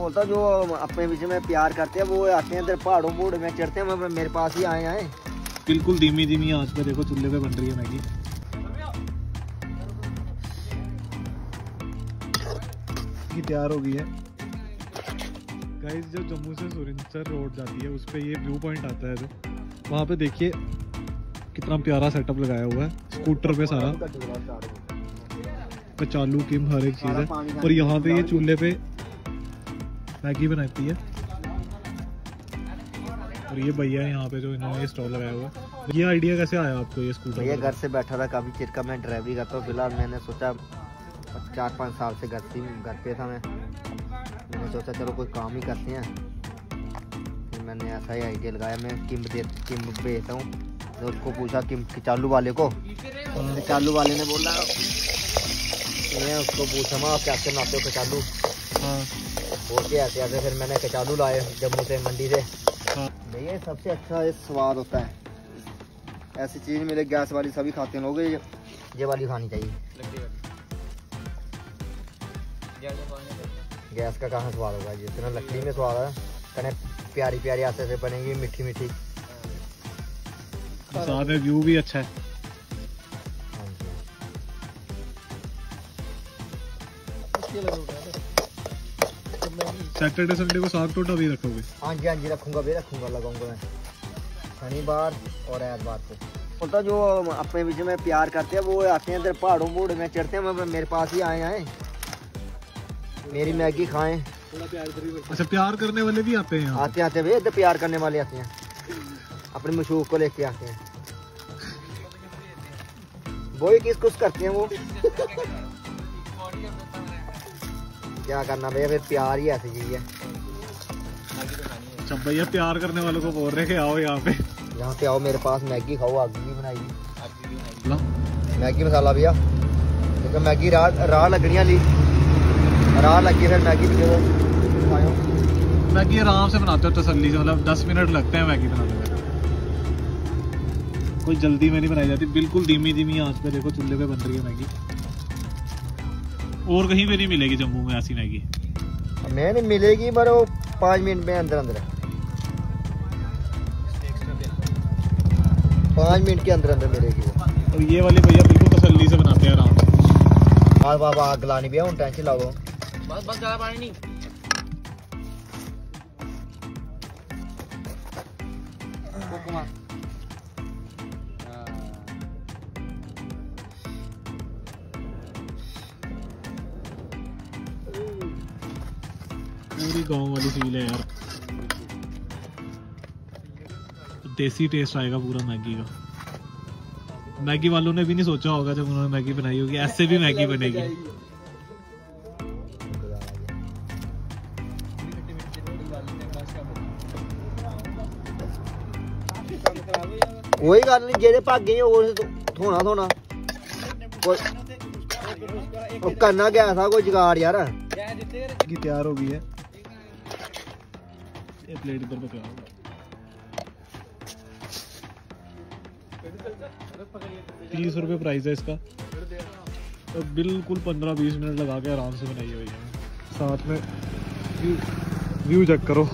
बोलता जो अपने बीच में प्यार करते हैं वो आते हैं इधर पहाड़ों बूढ़ में चढ़ते हैं, मेरे पास ही आए। बिल्कुल धीमी धीमी आंच पे देखो चूल्हे पे बन रही है मैगी। तैयार हो गई है गाइस। जब जम्मू से सुरिंसर रोड जाती है उस पे ये व्यू पॉइंट आता है, जो वहाँ पे देखिए कितना प्यारा सेटअप लगाया हुआ है स्कूटर पे सारा, कचालू किम हर एक चीज़ है। और यहाँ पे ये चूल्हे पे मैगी बनाती है। और ये भैया यहाँ पे जो इन्होंने स्टॉल लगाया हुआ है। ये आइडिया कैसे आया आपको ये स्कूटर? ये घर से बैठा था काफ़ी चिर का, मैं ड्राइवरी करता हूँ फिलहाल। मैंने सोचा 4-5 साल से घर पे था मैंने सोचा चलो कोई काम ही करते हैं। फिर मैंने ऐसा ही आइडिया लगाया। मैं किम बेचता हूँ, तो उसको पूछा किम कचालू वाले को, कचालू वाले ने बोला, मैं उसको पूछा मैं कैसे बनाते हो कचालू? बोल के ऐसे फिर मैंने कचालू लाए जम्मू से, मंडी से। भैया सबसे अच्छा स्वाद होता है, ऐसी चीज़ मिले गैस वाली सभी खाते हैं लोग, ये वाली खानी चाहिए। गैस का कहाँ स्वाद होगा, जितना लकड़ी में स्वाद है, कने प्यारी प्यारी ऐसे से बनेगी, मीठी मीठी। साथ में व्यू भी अच्छा है। सैटरडे संडे को साग टोटा भी रखोगे? हाँ जी रखूंगा लगाऊंगा मैं शनिवार और एतवार को। बोलता जो अपने बीच में प्यार करते हैं वो आते हैं इधर पहाड़ों बूढ़ में चढ़ते हैं, मेरे पास ही आए मेरी मैगी खाएं। अच्छा, प्यार करने वाले भी आते हैं? आते भैया इधर प्यार करने वाले आते हैं, अपने मशूक को लेके आते हैं। वो ही किस कुछ करते हैं वो क्या करना भैया, फिर प्यार ही ऐसी चीज है। अच्छा भैया प्यार करने वालों को बोल रहे हैं आओ यहाँ पे आओ मेरे पास मैगी खाओ, आग भी बनाई मैगी मसाला भैया, क्योंकि मैगी राह लगनी राह लगी, फिर मैगी भी दो। मैगी आराम से बनाते हो तसल्ली से, मतलब 10 मिनट लगते हैं मैगी बनाने में, कोई जल्दी में नहीं बनाई जाती। बिल्कुल धीमी धीमी आंच पे देखो चूल्हे पे बन रही है मैगी। और कहीं पे नहीं मिलेगी जम्मू में ऐसी मैगी। मैं नहीं मिलेगी पर वो 5 मिनट में अंदर 5 मिनट के अंदर मिलेगी वो। और ये वाले भैया बिल्कुल तसल्ली से बनाते हैं आराम से। बाबा आग लानी भैया, उन टेंशन ला दो, बस ज्यादा पानी नहीं। पूरी गांव वाली फील है यार, देसी टेस्ट आएगा पूरा मैगी का। मैगी वालों ने भी नहीं सोचा होगा जब उन्होंने मैगी बनाई होगी ऐसे भी मैगी बनेगी। कोई गल नहीं, जेदे भागे थोना करना गया था कोई जुगाड़ यार। तैयार हो गई है, ये प्लेट इधर पे क्या होगा। 30 रुपये प्राइस है इसका, तो बिल्कुल 15-20 मिनट लगा के आराम से बनाई है भैया। साथ में व्यू चेक करो।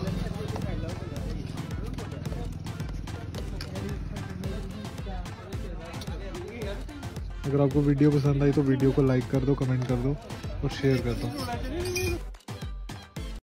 अगर आपको वीडियो पसंद आई तो वीडियो को लाइक कर दो, कमेंट कर दो और शेयर कर दो।